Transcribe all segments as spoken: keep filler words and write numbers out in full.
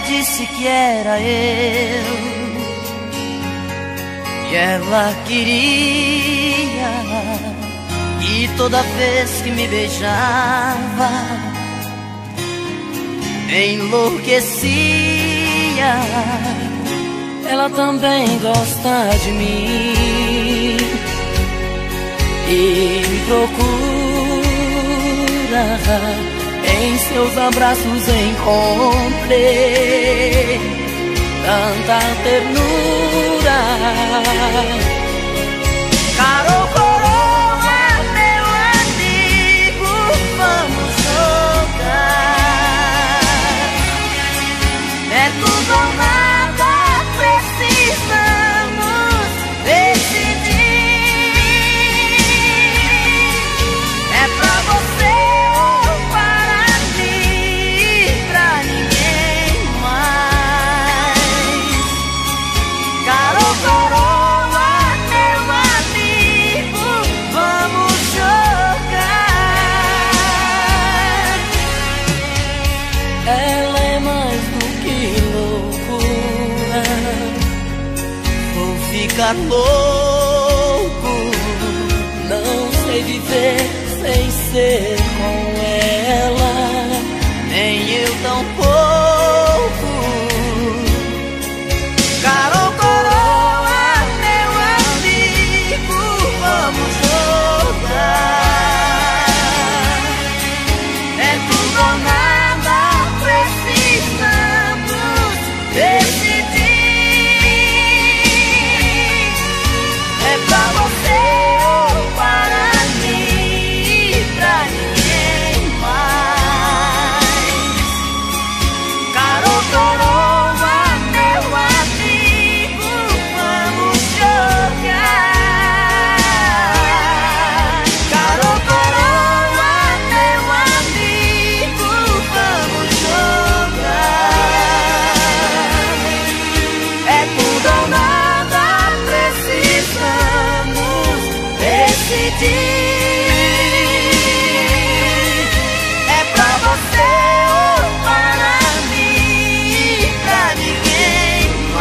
disse que era eu, e ela queria, e toda vez que me beijava enlouquecia. Ela também gosta de mim e me procura. Em seus abraços encontrei tanta ternura. Carol Coroa, meu amigo, vamos jogar. É tudo ou nada, precisamos decidir. É pra você ou para mim, pra ninguém mais. Carol Coroa, meu amigo, vamos jogar. Ela é mais do que loucura, vou ficar louco. Não sei viver sem ser com ela, nem eu tampouco. Carol Coroa, meu amigo, vamos jogar. É tudo ou nada, precisamos decidir. É pra você ou para mim, pra ninguém mais. Carol Coroa, meu amigo, vamos jogar. Carol Coroa, meu amigo, vamos jogar. É tudo ou nada, precisamos decidir. É pra você ou para mim, pra ninguém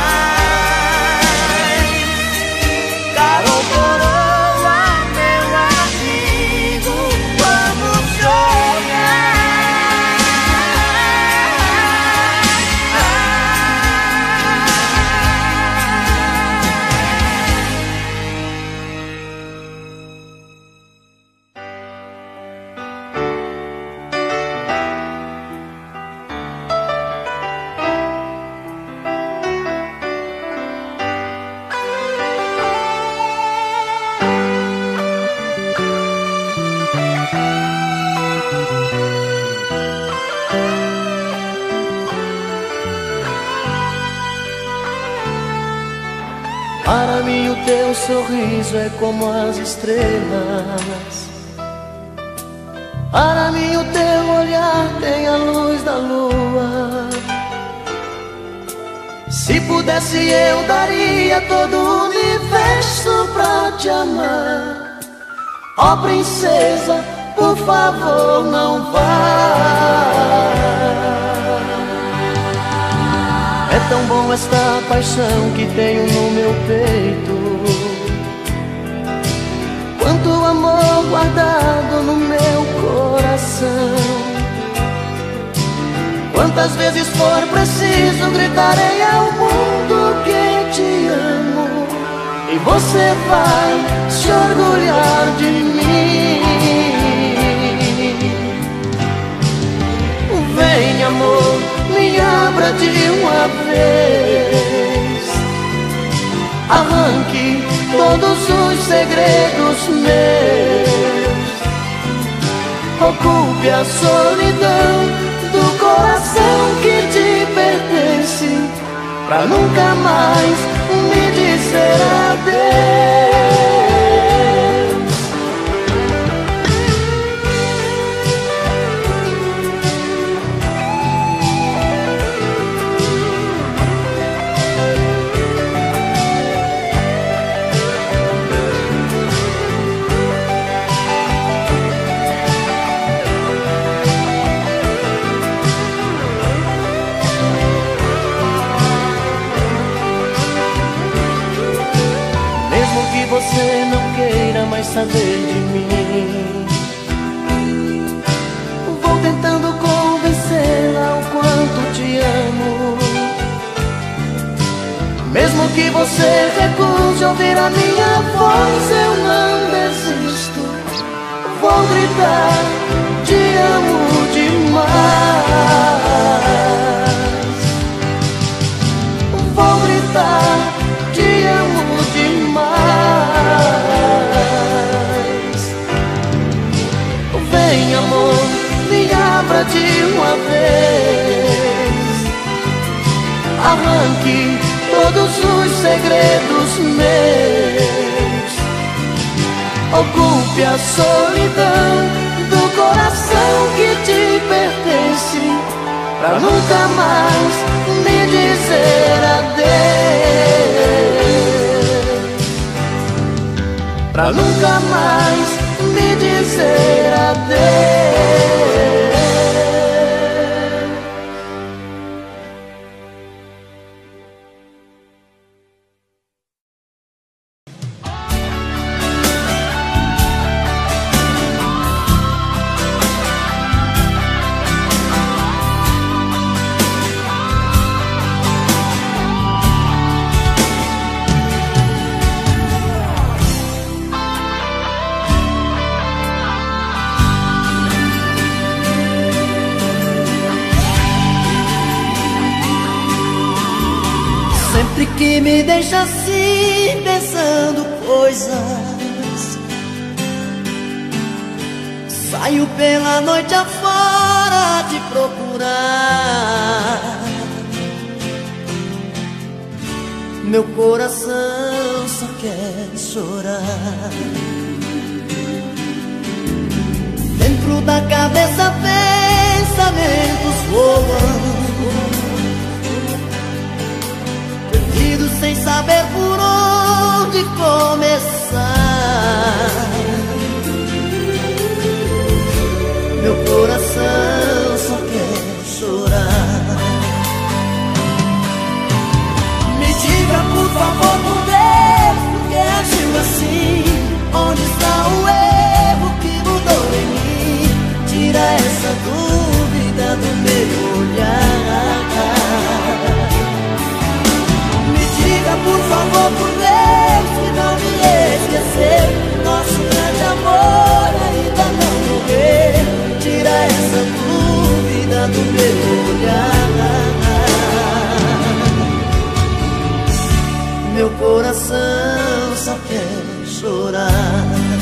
mais. Carol Coroa, meu amigo, vamos jogar. Para mim o teu sorriso é como as estrelas. Para mim o teu olhar tem a luz da lua. Se pudesse eu daria todo o universo pra te amar. Ó princesa, por favor não vá. É tão bom esta paixão que tenho no meu peito, quanto amor guardado no meu coração. Quantas vezes for preciso gritarei ao mundo que te amo, e você vai se orgulhar de mim. Vem amor, me abra de uma vez, arranque todos os segredos meus, ocupe a solidão do coração que te pertence, pra nunca mais me dizer adeus. saber de mim. Vou tentando convencê-la o quanto te amo. Mesmo que você recuse ouvir a minha voz, eu não desisto. Vou gritar, te amo demais. Vou gritar, te amo demais. Vem, amor, me abra de uma vez. Arranque todos os segredos meus. Ocupe a solidão do coração que te pertence, pra nunca mais me dizer adeus. Pra nunca mais me dizer adeus. Sempre que me deixa assim, pensando coisas, saio pela noite afora te procurar. Meu coração só quer chorar. Dentro da cabeça pensamentos voam, sem saber por onde começar. Meu coração só quer chorar. Me diga por favor, por Deus, por que agiu assim? Onde está o erro que mudou em mim? Tira essa dúvida do meu olhar. Diga por favor, por Deus, que não me esqueceu. Nosso grande amor ainda não morreu. Tira essa dúvida do meu olhar. Meu coração só quer chorar.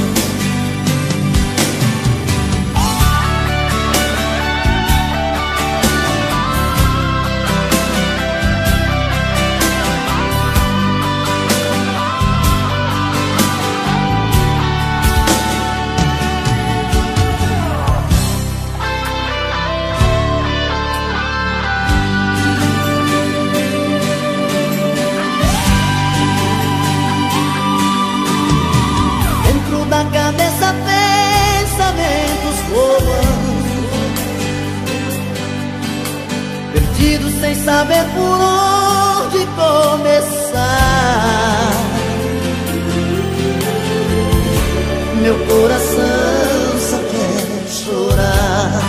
Da cabeça pensamentos voam, perdidos sem saber por onde começar. Meu coração só quer chorar.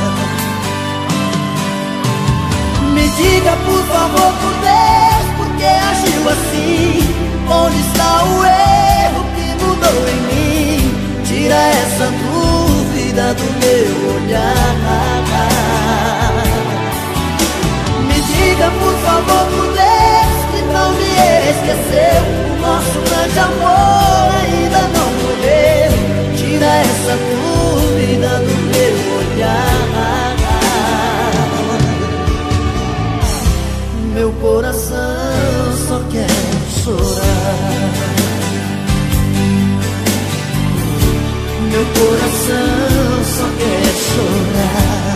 Me diga por favor, por Deus, por que agiu assim? Onde está o erro que mudou em mim? Tira essa dúvida do meu olhar. Me diga por favor, por Deus, que não me esqueceu. O nosso grande amor ainda não morreu. Tira essa dúvida do meu olhar. Meu coração só quer chorar. Meu coração só quer chorar.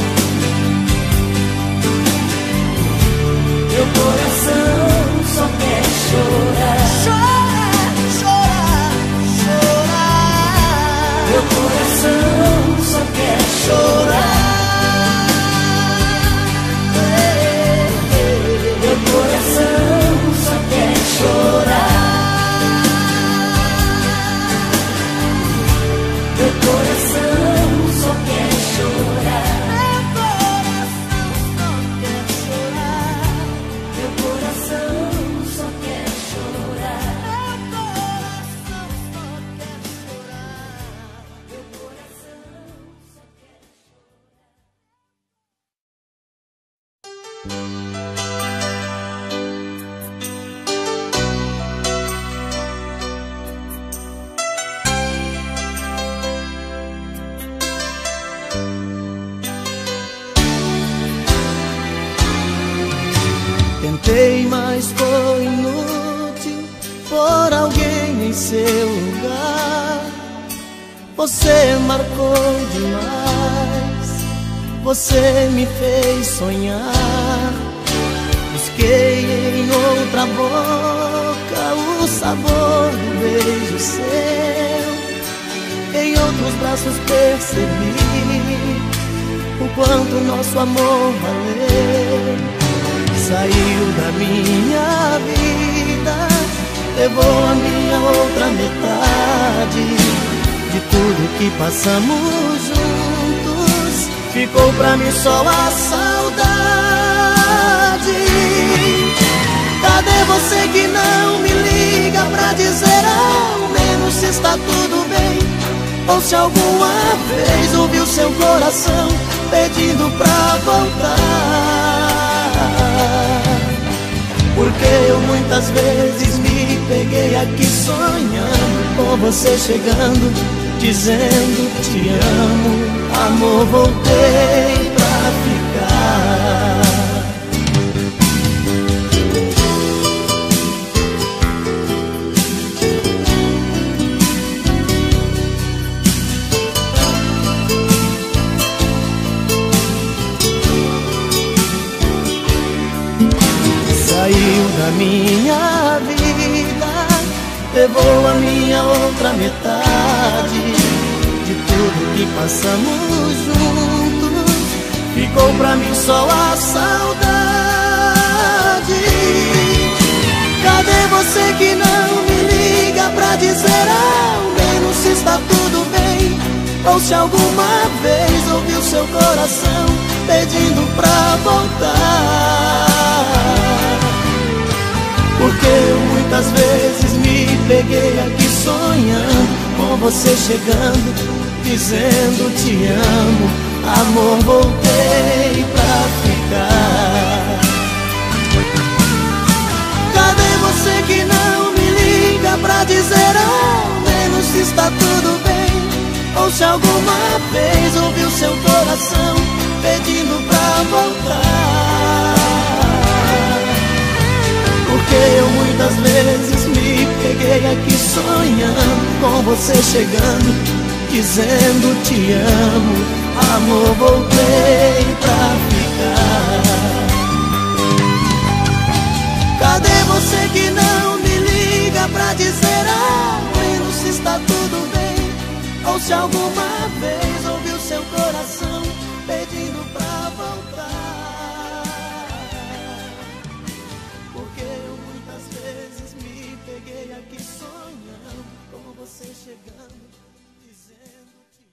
Meu coração só quer chorar. Chorar, chorar, chorar. Meu coração só quer chorar. Meu coração só quer chorar. Tentei, mas foi inútil por alguém em seu lugar. Você marcou demais, você me fez sonhar. Busquei em outra boca o sabor do beijo seu. Em outros braços percebi o quanto nosso amor valeu. Saiu da minha vida, levou a minha outra metade. De tudo que passamos juntos, ficou pra mim só a saudade. Cadê você que não me liga pra dizer ao menos se está tudo bem? Ou se alguma vez ouviu seu coração pedindo pra voltar? Porque eu muitas vezes me peguei aqui sonhando com você chegando, dizendo te amo, amor, voltei pra ficar. Saiu da minha vida, levou a minha outra metade. De tudo que passamos juntos, ficou pra mim só a saudade. Cadê você que não me liga pra dizer ao menos se está tudo bem? Ou se alguma vez ouviu seu coração pedindo pra voltar? Porque eu muitas vezes me peguei aqui sonhando com você chegando, dizendo te amo, amor, voltei pra ficar. Cadê você que não me liga pra dizer ao menos se está tudo bem? Ou se alguma vez ouviu seu coração pedindo pra voltar? Porque eu muitas vezes me peguei aqui sonhando com você chegando, dizendo te amo, amor, voltei pra ficar. Cadê você que não me liga pra dizer ao menos se está tudo bem? Ou se alguma vez ouviu seu coração pedindo pra voltar? Peguei aqui sonhando com você chegando, dizendo te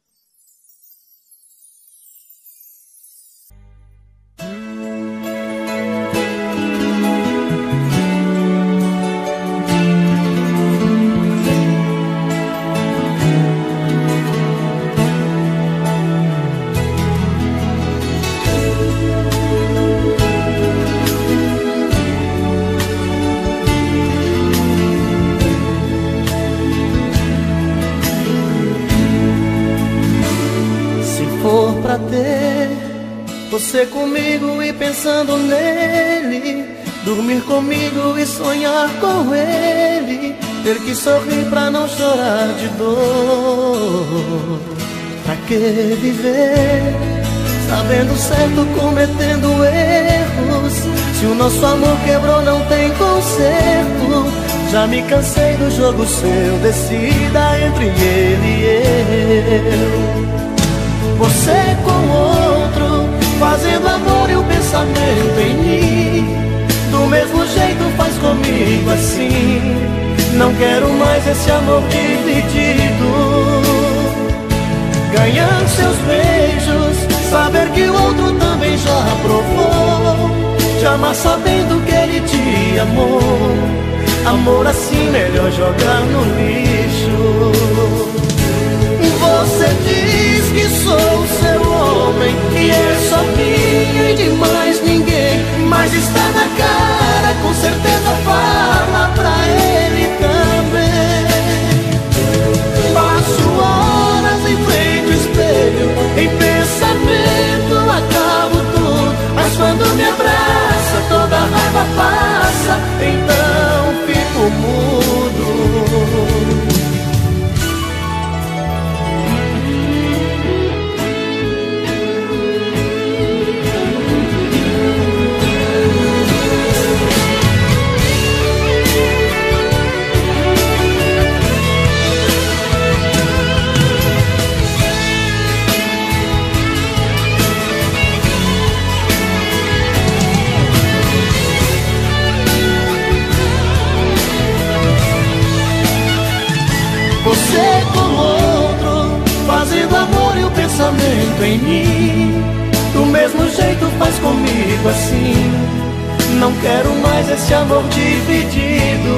pra ter você comigo e pensando nele, dormir comigo e sonhar com ele, ter que sorrir pra não chorar de dor. Pra que viver sabendo certo, cometendo erros? Se o nosso amor quebrou, não tem conserto. Já me cansei do jogo seu, decida entre ele e eu. Você com outro, fazendo amor e o pensamento em mim. Do mesmo jeito faz comigo assim. Não quero mais esse amor dividido. Ganhar seus beijos, saber que o outro também já provou. Te amar sabendo que ele te amou. Amor assim melhor jogar no lixo. Você diz que sou seu homem, que é só minha e de mais ninguém. mas está na cara, com certeza fala pra ele também. Passo horas em frente ao espelho, em pensamento acabo tudo, mas quando me abraça toda a raiva passa, então fico mudo. Você com outro, fazendo amor e o pensamento em mim, do mesmo jeito faz comigo assim. Não quero mais esse amor dividido.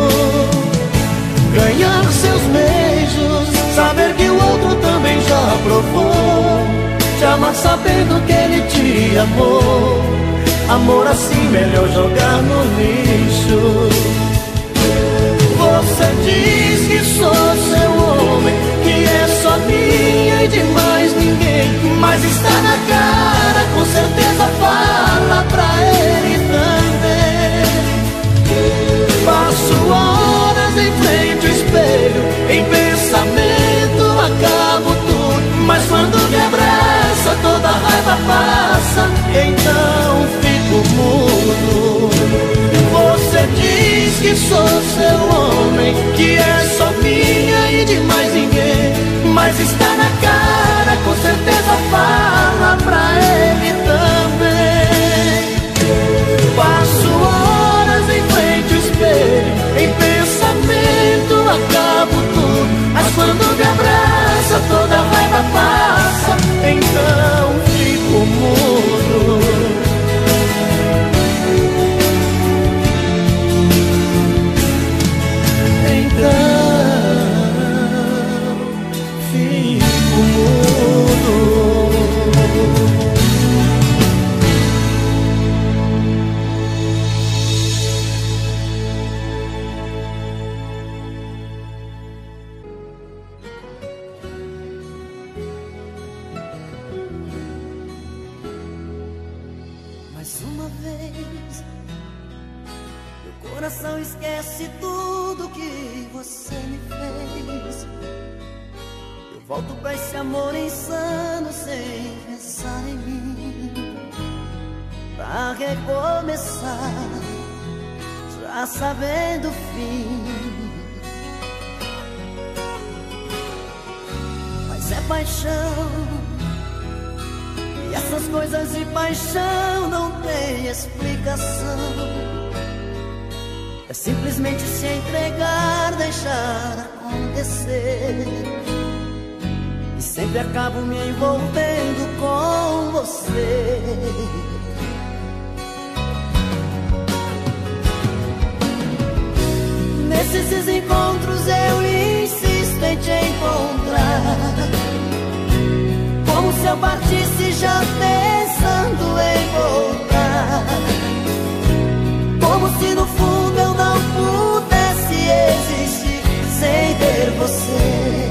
Ganhar seus beijos, saber que o outro também já provou, te amar sabendo que ele te amou. Amor assim melhor jogar no lixo. Você diz que sou seu homem, que é só minha e de mais ninguém, mas está na cara, com certeza fala pra ele também. Passo horas em frente ao espelho, em pensamento acabo tudo, mas quando me abraça toda a raiva passa, então fico mudo. Você diz que sou seu homem, que é só minha e de mais ninguém, mas está na cara, com certeza fala pra ele também. Passo horas em frente ao espelho, em pensamento acabo tudo, mas quando me abraça toda a raiva passa, então fico mudo. Mais uma vez, meu coração esquece tudo que você me fez. Eu volto pra esse amor insano sem pensar em mim, pra recomeçar, já sabendo o fim. Mas é paixão, e essas coisas de paixão não tem explicação. É simplesmente se entregar, deixar acontecer, e sempre acabo me envolvendo com você. Nesses desencontros eu insisto em te encontrar, como se eu partisse já pensando em voltar, como se no fundo eu não pudesse existir sem ter você.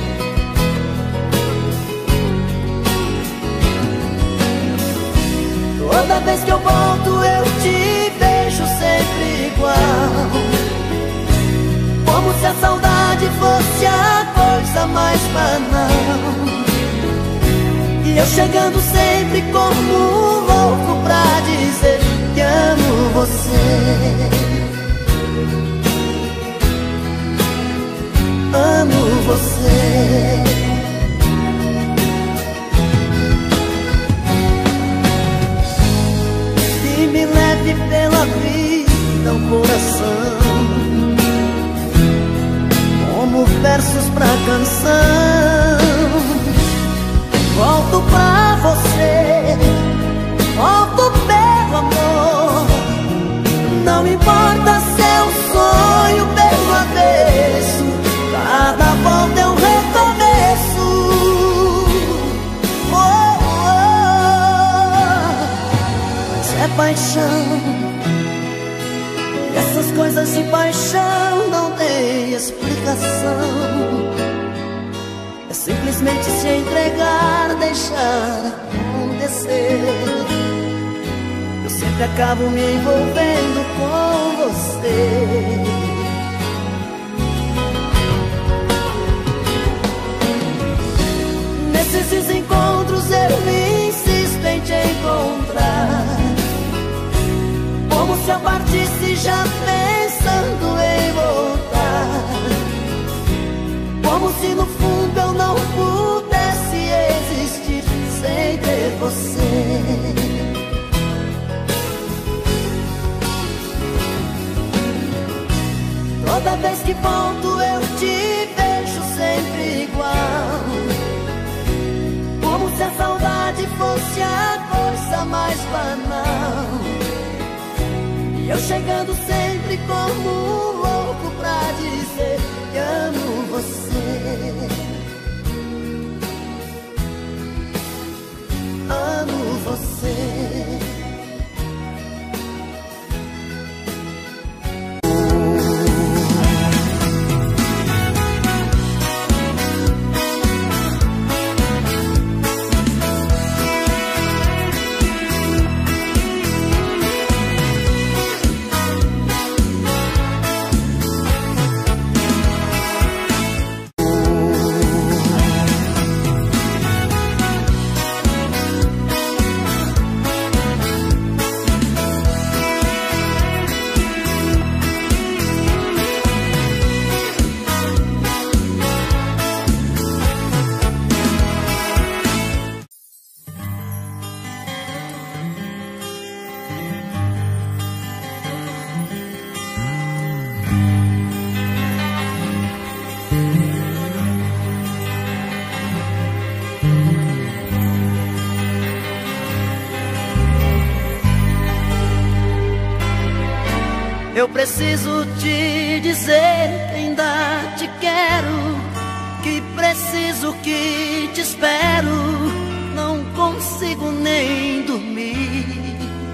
Toda vez que eu volto eu te vejo sempre igual, como se a saudade fosse a coisa mais banal, e eu chegando sempre como um louco pra dizer que amo você. Amo você. E me leve pela vida o coração, como versos pra canção. Volto pra você, volto pelo amor. Não importa se é um sonho pelo avesso, cada volta é um recomeço. Oh, oh, oh. Mas é paixão, coração. É simplesmente se entregar, deixar acontecer. Eu sempre acabo me envolvendo com você. Nesses encontros eu me insisto em te encontrar, como se eu partisse já pensando em voltar, como se no fundo eu não pudesse existir sem ter você. Toda vez que volto eu te vejo sempre igual, como se a saudade fosse a coisa mais banal. E eu chegando sempre como um louco pra dizer que amo você. Amo você. Eu preciso te dizer que ainda te quero, que preciso, que te espero, não consigo nem dormir,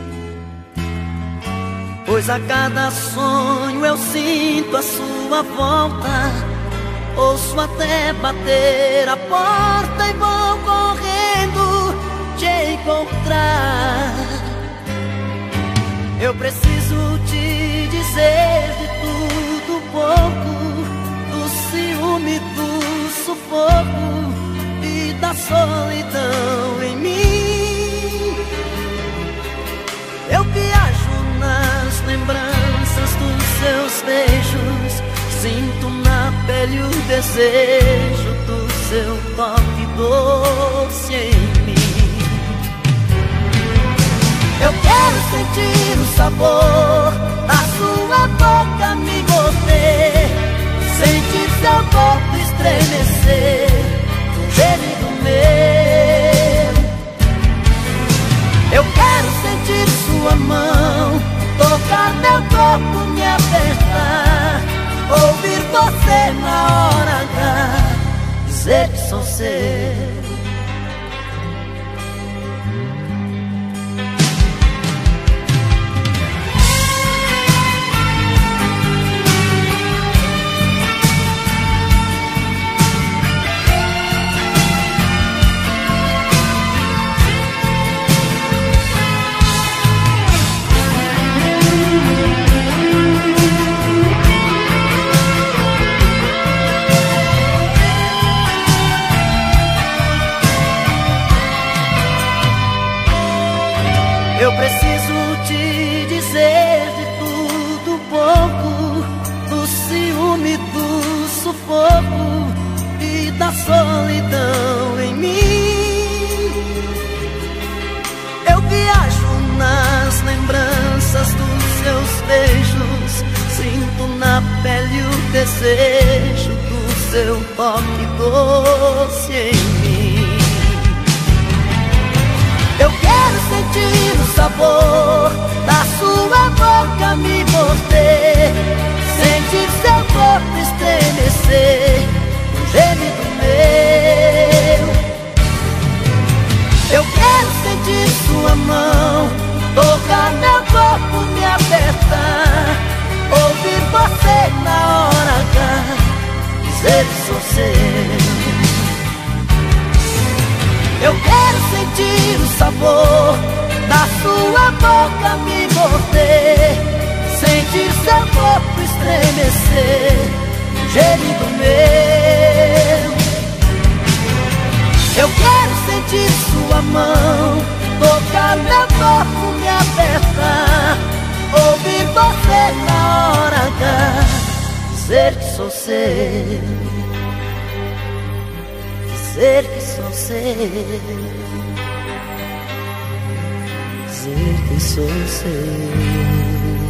pois a cada sonho eu sinto a sua volta, ouço até bater a porta e vou correndo te encontrar. Eu preciso te dizer de tudo um pouco, do ciúme, do sufoco e da solidão em mim. Eu viajo nas lembranças dos seus beijos, sinto na pele o desejo do seu toque doce em mim. Eu quero sentir o sabor da sua boca me morder, sentir seu corpo estremecer, um gemido meu. Eu quero sentir sua mão tocar meu corpo, me apertar, ouvir você na hora H dizer que sou seu. Eu preciso te dizer de tudo um pouco, do ciúme, do sufoco e da solidão em mim. Eu viajo nas lembranças dos seus beijos, sinto na pele o desejo do seu toque doce em mim. Eu quero sentir o sabor da sua boca me morder, sentir seu corpo estremecer, um gemido meu. Eu quero sentir sua mão tocar meu corpo, me apertar, ouvir você na hora H ser que sou seu. Eu quero sentir o sabor da sua boca me morder, sentir seu corpo estremecer, gemido meu. Eu quero sentir sua mão tocar meu corpo, me apertar, ouvir você na hora H, dizer que sou seu, dizer que sou seu, dizer que sou seu.